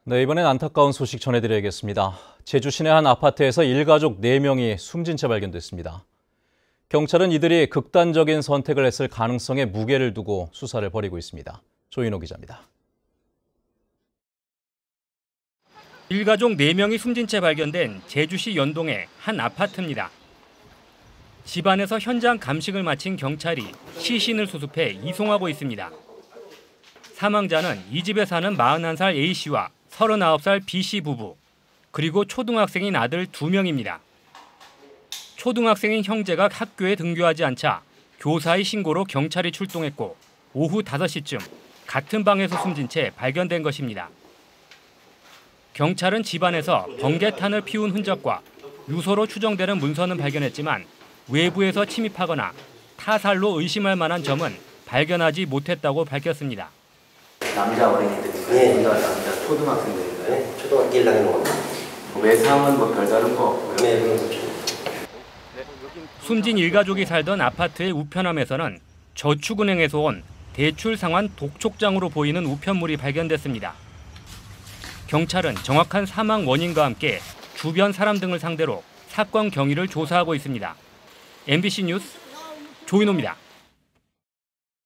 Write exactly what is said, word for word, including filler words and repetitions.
네, 이번엔 안타까운 소식 전해드려야겠습니다. 제주 시내 한 아파트에서 일가족 네 명이 숨진 채 발견됐습니다. 경찰은 이들이 극단적인 선택을 했을 가능성에 무게를 두고 수사를 벌이고 있습니다. 조인호 기자입니다. 일가족 네 명이 숨진 채 발견된 제주시 연동의 한 아파트입니다. 집안에서 현장 감식을 마친 경찰이 시신을 수습해 이송하고 있습니다. 사망자는 이 집에 사는 마흔한 살 A씨와 서른아홉 살 B씨 부부, 그리고 초등학생인 아들 두 명입니다. 초등학생인 형제가 학교에 등교하지 않자 교사의 신고로 경찰이 출동했고 오후 다섯 시쯤 같은 방에서 숨진 채 발견된 것입니다. 경찰은 집안에서 번개탄을 피운 흔적과 유서로 추정되는 문서는 발견했지만 외부에서 침입하거나 타살로 의심할 만한 점은 발견하지 못했다고 밝혔습니다. 남자 어린이들인가요? 네. 남자 초등학생들인가요? 네, 초등학교 일 학년. 외상은 뭐 별다른 거? 네, 그렇죠. 숨진 일가족이 살던 아파트의 우편함에서는 저축은행에서 온 대출 상환 독촉장으로 보이는 우편물이 발견됐습니다. 경찰은 정확한 사망 원인과 함께 주변 사람 등을 상대로 사건 경위를 조사하고 있습니다. 엠비씨 뉴스 조인호입니다.